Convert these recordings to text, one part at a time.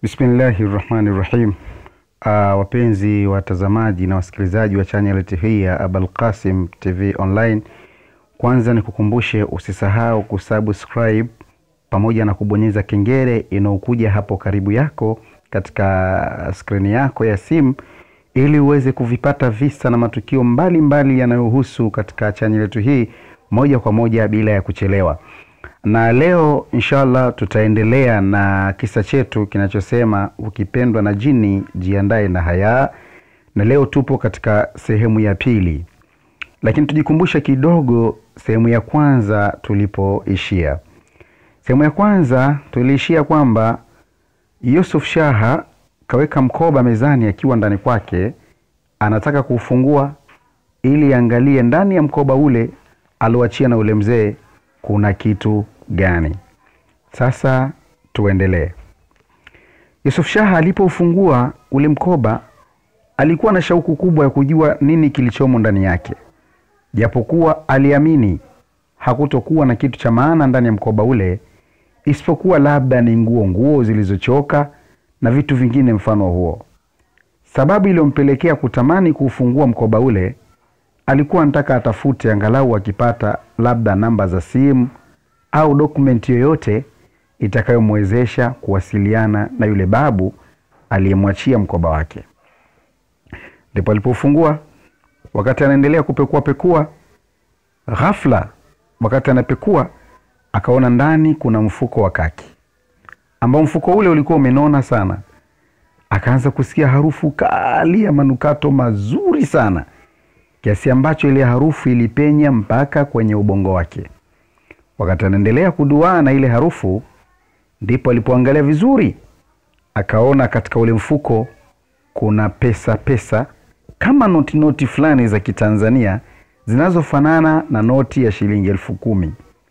Bismillahirrahmanirrahim. Wapenzi watazamaji na wasikilizaji wa channel hii ya Abul Qasim TV online, kwanza nikukumbushe usisahau kusubscribe pamoja na kubonyeza kengele inayokuja hapo karibu yako katika skrini yako ya simu, ili uweze kuvipata visa na matukio mbalimbali yanayohusu katika channel yetu hii moja kwa moja bila ya kuchelewa. Na leo inshallah tutaendelea na kisa chetu kinachosema ukipendwa na jini jiandae na haya. Na leo tupo katika sehemu ya pili, lakini tujikumbushe kidogo sehemu ya kwanza tulipoishia. Sehemu ya kwanza tuliishia kwamba Yusuf Shaha kaweka mkoba mezani akiwa ndani kwake, anataka kufungua ili angalie ndani ya mkoba ule aloachia na ule mzee kuna kitu gani. Sasa tuendelee. Yusuf Shaha alipofungua ule mkoba alikuwa na shauku kubwa ya kujua nini kilichomo ndani yake, japokuwa aliamini hakutokuwa na kitu cha maana ndani ya mkoba ule isipokuwa labda ni nguo zilizochoka na vitu vingine mfano huo. Sababu iliyompelekea kutamani kufungua mkoba ule, alikuwa anataka atafute angalau akipata labda namba za simu au dokumenti yoyote itakayomwezesha kuwasiliana na yule babu aliyemwachia mkoba wake. Ndipo alipofungua. Wakati anaendelea kupekua, ghafla wakati anapekua akaona ndani kuna mfuko wa kaki, ambao mfuko ule ulikuwa umenona sana. Akaanza kusikia harufu kali ya manukato mazuri sana, kiasi ambacho ile harufu ilipenya mpaka kwenye ubongo wake. Wakati anaendelea kuduaa na ile harufu, ndipo alipoangalia vizuri, akaona katika ule mfuko kuna pesa kama noti fulani za Kitanzania zinazofanana na noti ya shilingi 10,000.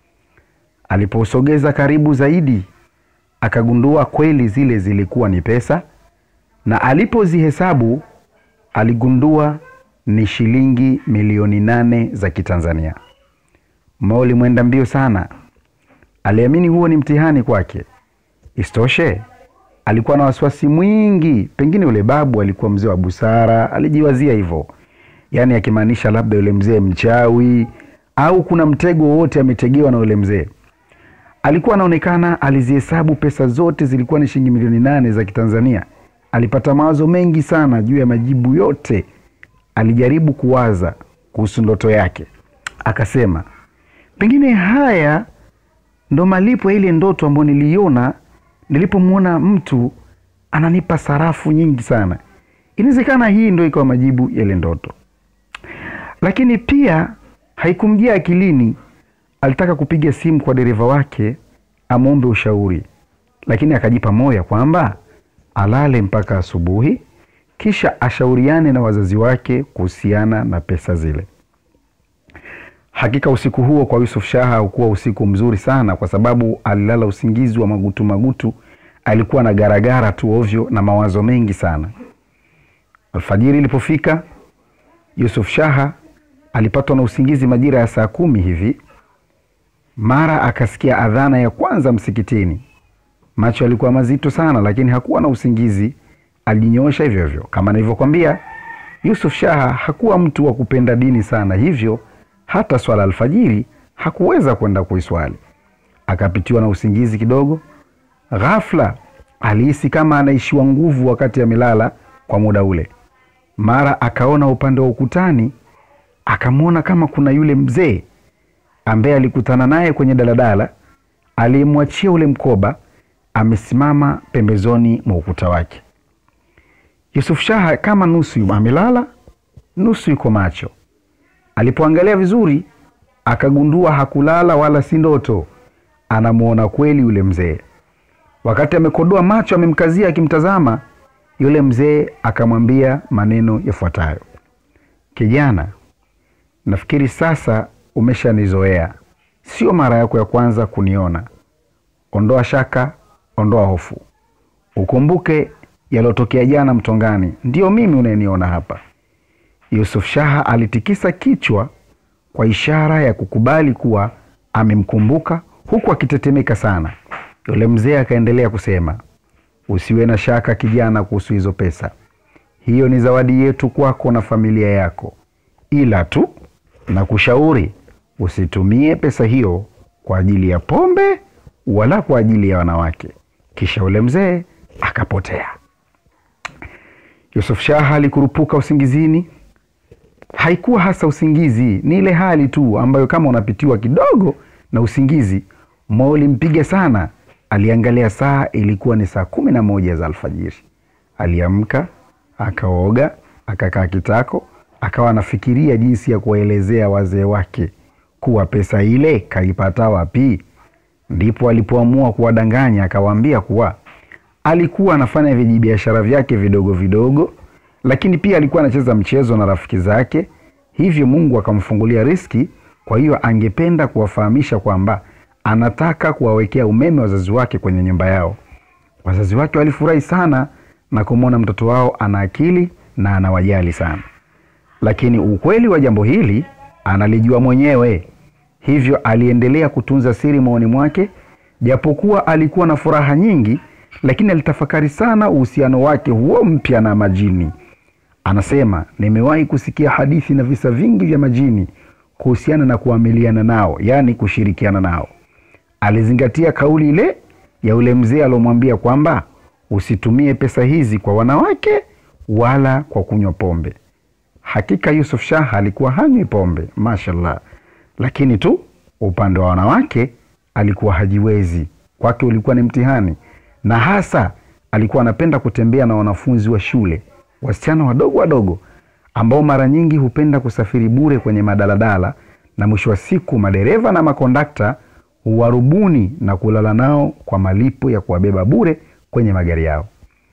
Aliposogeza karibu zaidi, akagundua kweli zile zilikuwa ni pesa, na alipozihesabu aligundua ni shilingi milioni 8 za Kitanzania. Mauli mwenda mbio sana. Aliamini huo ni mtihani kwake. Istoshe, alikuwa na wasiwasi mwingi, pengine yule babu alikuwa mzee wa busara, alijiwazia hivyo. Yaani akimaanisha labda yule mzee mchawi au kuna mtego wote ametegewa na yule mzee. Alikuwa anaonekana alizihesabu pesa zote zilikuwa ni shilingi milioni 8 za Kitanzania. Alipata mawazo mengi sana juu ya majibu yote. Alijaribu kuwaza kuhusu ndoto yake. Akasema, pengine haya ndo malipo ya ile ndoto ambayo niliona nilipomuona mtu ananipa sarafu nyingi sana. Inawezekana hii ndo ikawa majibu ya ile ndoto. Lakini pia haikumjia akilini. Alitaka kupiga simu kwa dereva wake amuombe ushauri, lakini akajipa moyo kwamba alale mpaka asubuhi kisha ashauriane na wazazi wake kuhusiana na pesa zile. Hakika usiku huo kwa Yusuf Shaha haukuwa usiku mzuri sana, kwa sababu alilala usingizi wa magutu. Alikuwa na garagara tu ovyo na mawazo mengi sana. Alfajiri ilipofika, Yusuf Shaha alipatwa na usingizi majira ya saa 10 hivi. Mara akasikia adhana ya kwanza msikitini. Macho yalikuwa mazito sana, lakini hakuwa na usingizi. Alijinyoosha hivyo. Kama nilivyokuambia, Yusuf Shaha hakuwa mtu wa kupenda dini sana, hivyo hata swala alfajiri hakuweza kwenda kuiswali. Akapitiwa na usingizi kidogo. Ghafla alihisi kama anaishiwa nguvu wakati amelala kwa muda ule. Mara akaona upande wa ukutani, akamwona kama kuna yule mzee ambaye alikutana naye kwenye daladala, aliyemwachia ule mkoba, amesimama pembezoni mwa ukuta wake. Yusuf Shaha kama nusu amelala, nusu yuko macho. Alipoangalia vizuri, akagundua hakulala wala si ndoto. Anamuona kweli yule mzee. Wakati amekodoa macho amemkazia akimtazama, yule mzee akamwambia maneno yafuatayo: kijana, nafikiri sasa umeshanizoea. Sio mara yako ya kwanza kuniona. Ondoa shaka, ondoa hofu. Ukumbuke yalotokea jana Mtongani, ndio mimi unayeniona hapa. Yusuf Shaha alitikisa kichwa kwa ishara ya kukubali kuwa amemkumbuka, huku akitetemeka sana. Yule mzee akaendelea kusema, Usiwe na shaka kijana kuhusu hizo pesa. Hiyo ni zawadi yetu kwako na familia yako. Ila tu na kushauri usitumie pesa hiyo kwa ajili ya pombe wala kwa ajili ya wanawake. Kisha ule mzee akapotea. Yusuf Shah alikurupuka usingizini. Haikuwa hasa usingizi, ni ile hali tu ambayo kama unapitiwa kidogo na usingizi, moyo ulimpiga sana. Aliangalia saa, ilikuwa ni saa 11 za alfajiri. Aliamka, akaoga, akakaa kitako, akawa anafikiria jinsi ya kuwaelezea wazee wake kuwa pesa ile kaipata wapi. Ndipo alipoamua kuwadanganya, akawaambia kuwa alikuwa anafanya vijibiashara vyake vidogo vidogo, lakini pia alikuwa anacheza mchezo na rafiki zake. Hivyo Mungu akamfungulia riski, kwa hiyo angependa kuwafahamisha kwamba anataka kuwawekea umeme wazazi wake kwenye nyumba yao. Wazazi wake walifurahi sana na kumwona mtoto wao ana akili na anawajali sana. Lakini ukweli wa jambo hili analijua mwenyewe. Hivyo aliendelea kutunza siri moyoni mwake, japokuwa alikuwa na furaha nyingi, lakini alitafakari sana uhusiano wake huo mpya na majini. Anasema, nimewahi kusikia hadithi na visa vingi vya majini kuhusiana na kuamiliana nao, yani kushirikiana nao. Alizingatia kauli ile ya ule mzee alomwambia kwamba usitumie pesa hizi kwa wanawake wala kwa kunywa pombe. Hakika Yusuf Shah alikuwa hanywi pombe, mashallah. Lakini tu upande wa wanawake alikuwa hajiwezi. Kwake ulikuwa ni mtihani. Na hasa alikuwa anapenda kutembea na wanafunzi wa shule, wasichana wadogo wadogo ambao mara nyingi hupenda kusafiri bure kwenye madaladala, na mwisho wa siku madereva na makondakta huwarubuni na kulala nao kwa malipo ya kuwabeba bure kwenye magari yao.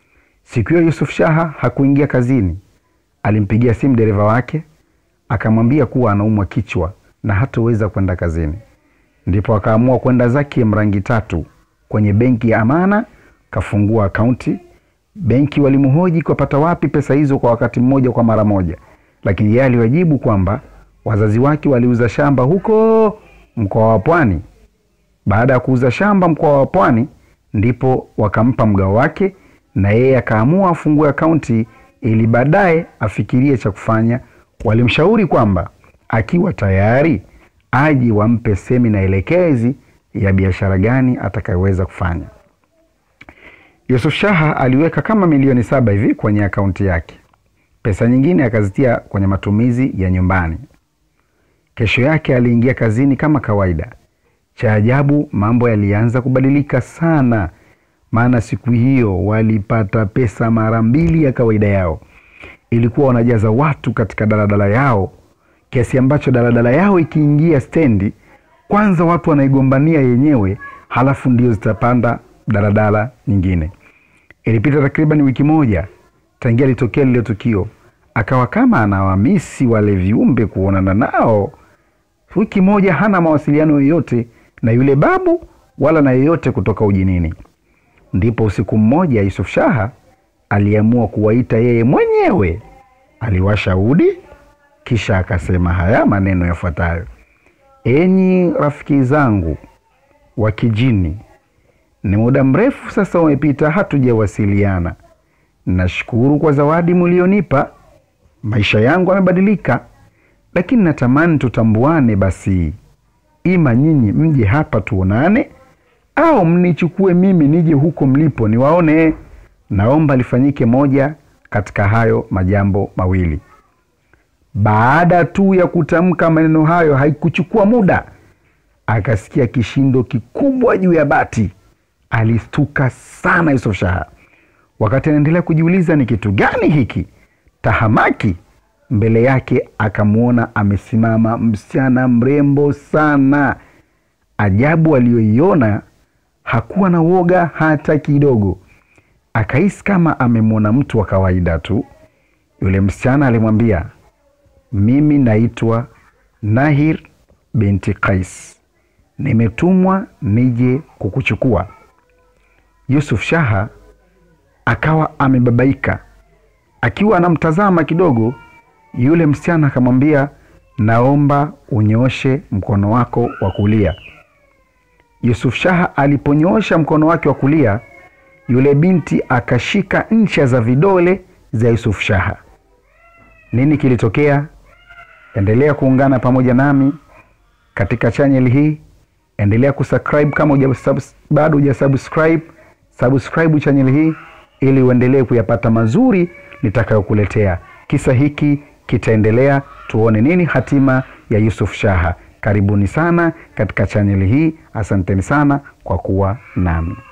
Siku hiyo Yusuf Shah hakuingia kazini. Alimpigia simu dereva wake, akamwambia kuwa anaumwa kichwa na hataweza kwenda kazini. Ndipo akaamua kwenda zake Mrangi Tatu kwenye benki ya Amana, kafungua akaunti. Benki walimhoji kupata wapi pesa hizo kwa wakati mmoja kwa mara moja, lakini yeye aliwajibu kwamba wazazi wake waliuza shamba huko mkoa wa Pwani. Baada ya kuuza shamba mkoa wa Pwani, ndipo wakampa mgao wake, na yeye akaamua afungue akaunti ili baadaye afikirie cha kufanya. Walimshauri kwamba akiwa tayari aje wampe semina elekezi ya biashara gani atakayoweza kufanya. Yusuf Shah aliweka kama milioni 7 hivi kwenye akaunti yake. Pesa nyingine akazitia kwenye matumizi ya nyumbani. Kesho yake aliingia kazini kama kawaida. Cha ajabu, mambo yalianza kubadilika sana, maana siku hiyo walipata pesa mara 2 ya kawaida yao. Ilikuwa wanajaza watu katika daladala yao, kiasi ambacho daladala yao ikiingia stendi, kwanza watu wanaigombania yenyewe, halafu ndio zitapanda daladala nyingine. Ilipita takriban wiki moja tangia litokea lile tukio. Akawa kama anawamisi wale viumbe kuonana nao. Wiki moja hana mawasiliano yoyote na yule babu wala na yoyote kutoka ujinini. Ndipo usiku mmoja Yusuf Shah aliamua kuwaita yeye mwenyewe. Aliwasha udi, kisha akasema haya maneno yafuatayo: enyi rafiki zangu wa kijini, ni muda mrefu sasa umepita hatujawasiliana. Nashukuru kwa zawadi mlionipa. Maisha yangu yamebadilika, lakini natamani tutambuane basi. Ima nyinyi mje hapa tuonane, au mnichukue mimi nije huko mlipo niwaone. Naomba lifanyike moja katika hayo majambo mawili. Baada tu ya kutamka maneno hayo, haikuchukua muda, akasikia kishindo kikubwa juu ya bati. Alistuka sana Yusuf Shah. Wakati anaendelea kujiuliza ni kitu gani hiki, tahamaki mbele yake akamuona amesimama msichana mrembo sana. Ajabu aliyoiona, hakuwa na woga hata kidogo. Akahisi kama amemwona mtu wa kawaida tu. Yule msichana alimwambia, mimi naitwa Nahir binti Qais, nimetumwa nije kukuchukua. Yusuf Shah akawa amebabaika. Akiwa anamtazama kidogo, yule msichana akamwambia, naomba unyooshe mkono wako wa kulia. Yusuf Shah aliponyoosha mkono wake wa kulia, yule binti akashika ncha za vidole za Yusuf Shah. Nini kilitokea? Endelea kuungana pamoja nami katika channel hii. Endelea kusubscribe kama bado hujasubscribe. Subscribe channel hii ili uendelee kuyapata mazuri nitakayokuletea. Kisa hiki kitaendelea, tuone nini hatima ya Yusuf Shah. Karibuni sana katika channel hii. Asanteni sana kwa kuwa nami.